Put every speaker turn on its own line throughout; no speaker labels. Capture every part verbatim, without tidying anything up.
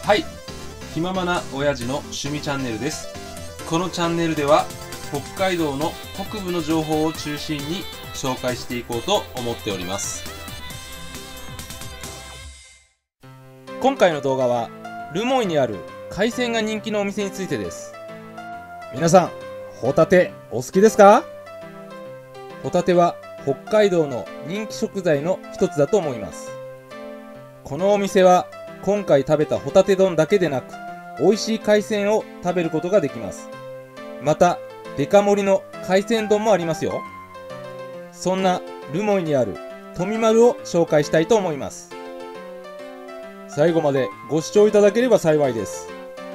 はい、気ままな親父の趣味チャンネルです。このチャンネルでは北海道の北部の情報を中心に紹介していこうと思っております。
今回の動画は留萌にある海鮮が人気のお店についてです。皆さん、ホタテお好きですか？ホタテは北海道の人気食材の一つだと思います。このお店は今回食べたホタテ丼だけでなく、美味しい海鮮を食べることができます。またデカ盛りの海鮮丼もありますよ。そんな留萌にある富丸を紹介したいと思います。最後までご視聴いただければ幸いです。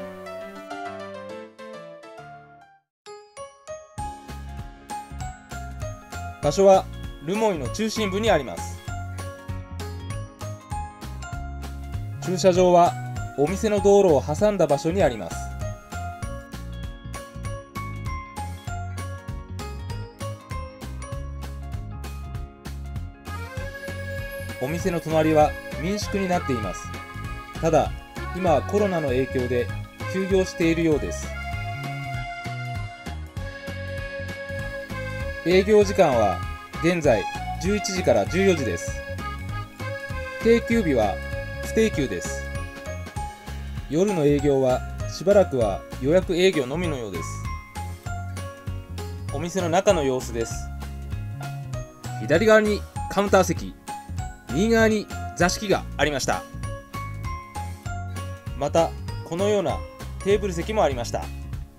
場所は留萌の中心部にあります。駐車場はお店の道路を挟んだ場所にあります。お店の隣は民宿になっています。ただ今はコロナの影響で休業しているようです。営業時間は現在じゅういちじからじゅうよじです。定休日は不定休です。夜の営業はしばらくは予約営業のみのようです。お店の中の様子です。左側にカウンター席、右側に座敷がありました。またこのようなテーブル席もありました。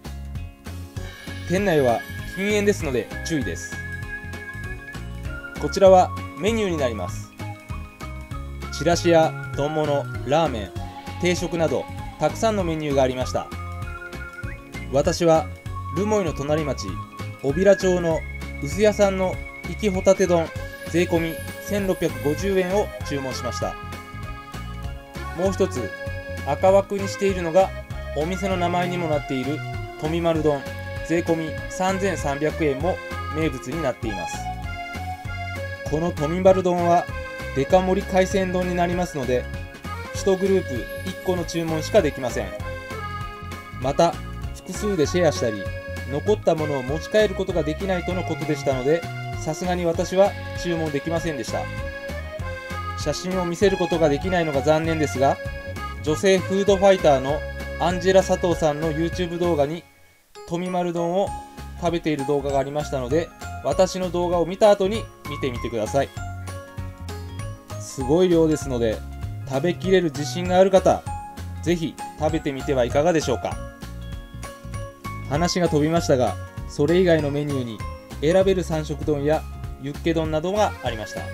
店内は禁煙ですので注意です。こちらはメニューになります。ちらしや丼物、ラーメン、定食などたくさんのメニューがありました。私は留萌の隣町小平町の薄屋さんの活きホタテ丼税込みせんろっぴゃくごじゅうえんを注文しました。もう一つ赤枠にしているのがお店の名前にもなっている富丸丼税込みさんぜんさんびゃくえんも名物になっています。この富丸丼はデカ盛り海鮮丼になりますので、いちグループいっこの注文しかできません。また複数でシェアしたり残ったものを持ち帰ることができないとのことでしたので、さすがに私は注文できませんでした。写真を見せることができないのが残念ですが、女性フードファイターのアンジェラ佐藤さんの YouTube 動画に富丸丼を食べている動画がありましたので、私の動画を見た後に見てみてください。すごい量ですので食べきれる自信がある方、ぜひ食べてみてはいかがでしょうか。話が飛びましたが、それ以外のメニューに選べる三色丼やユッケ丼などがありました。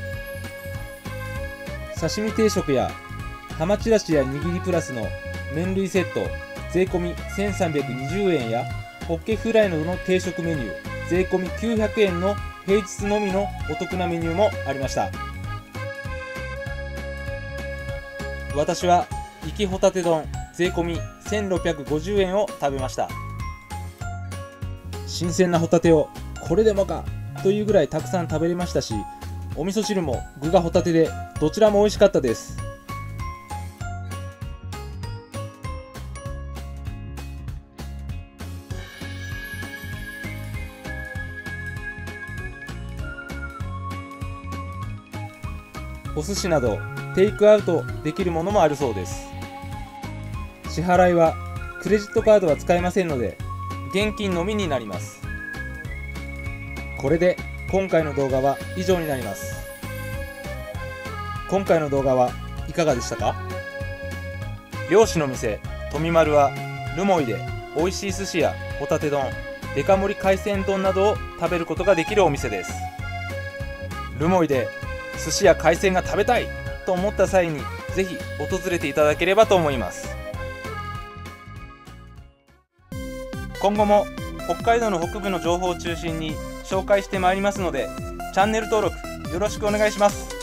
刺身定食やハマチラシや握りプラスの麺類セット税込みせんさんびゃくにじゅうえんやホッケフライなどの定食メニュー税込みきゅうひゃくえんの平日のみのお得なメニューもありました。私は活きホタテ丼税込みせんろっぴゃくごじゅうえんを食べました。新鮮なホタテをこれでもかというぐらいたくさん食べれましたし、お味噌汁も具がホタテでどちらも美味しかったです。お寿司などテイクアウトできるものもあるそうです。支払いはクレジットカードは使えませんので現金のみになります。これで今回の動画は以上になります。今回の動画はいかがでしたか？漁師の店富丸は留萌で美味しい寿司やホタテ丼、デカ盛り海鮮丼などを食べることができるお店です。留萌で寿司や海鮮が食べたいと思った際にぜひ訪れていただければと思います。今後も北海道の北部の情報を中心に紹介してまいりますので、チャンネル登録よろしくお願いします。